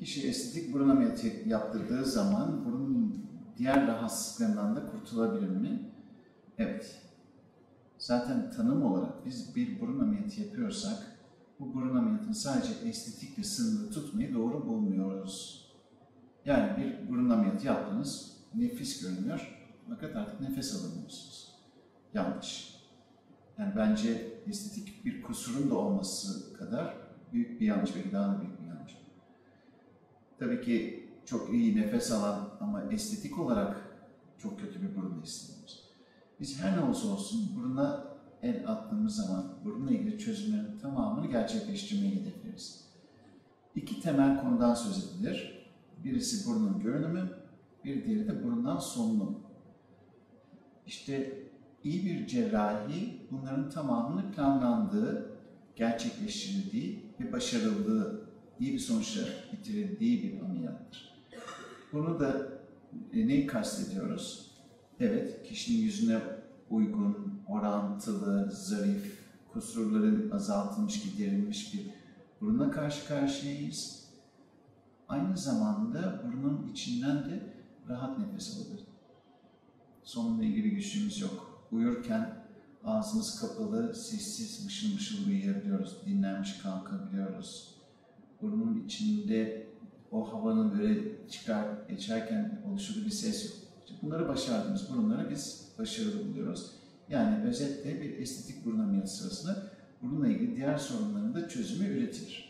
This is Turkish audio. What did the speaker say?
Kişi estetik burun ameliyatı yaptırdığı zaman burunun diğer rahatsızlıklarından da kurtulabilir mi? Evet. Zaten tanım olarak biz bir burun ameliyatı yapıyorsak bu burun ameliyatını sadece estetikle sınırlı tutmayı doğru bulmuyoruz. Yani bir burun ameliyatı yaptınız, nefis görünüyor fakat artık nefes alamıyorsunuz. Yanlış. Yani bence estetik bir kusurun da olması kadar büyük bir yanlış, belki daha da büyük bir yanlış. Tabii ki çok iyi nefes alan ama estetik olarak çok kötü bir burun da istemiyoruz. Biz her ne olursa olsun buruna el attığımız zaman burunla ilgili çözümlerin tamamını gerçekleştirmeyi hedefleriz. İki temel konudan söz edilir. Birisi burnun görünümü, bir diğeri de burundan solunum. İşte iyi bir cerrahi bunların tamamını planlandığı, gerçekleştirildiği ve başarıldığı, iyi bir sonuçla bitirildiği bir ameliyattır. Bunu da neyi kastediyoruz? Evet, kişinin yüzüne uygun, orantılı, zarif, kusurları azaltılmış, giderilmiş bir buruna karşı karşıyayız. Aynı zamanda burnun içinden de rahat nefes alabilir. Sonunla ilgili güçlüğümüz yok. Uyurken ağzımız kapalı, sessiz, mışıl mışıl uyuyabiliyoruz, dinlenmiş kalkabiliyoruz. Burnun içinde o havanın böyle geçerken oluşturduğu bir ses yok. İşte bunları başardığımız burunları biz başarılı buluyoruz. Yani özetle bir estetik burun ameliyatı sırasında burunla ilgili diğer sorunların da çözümü üretilir.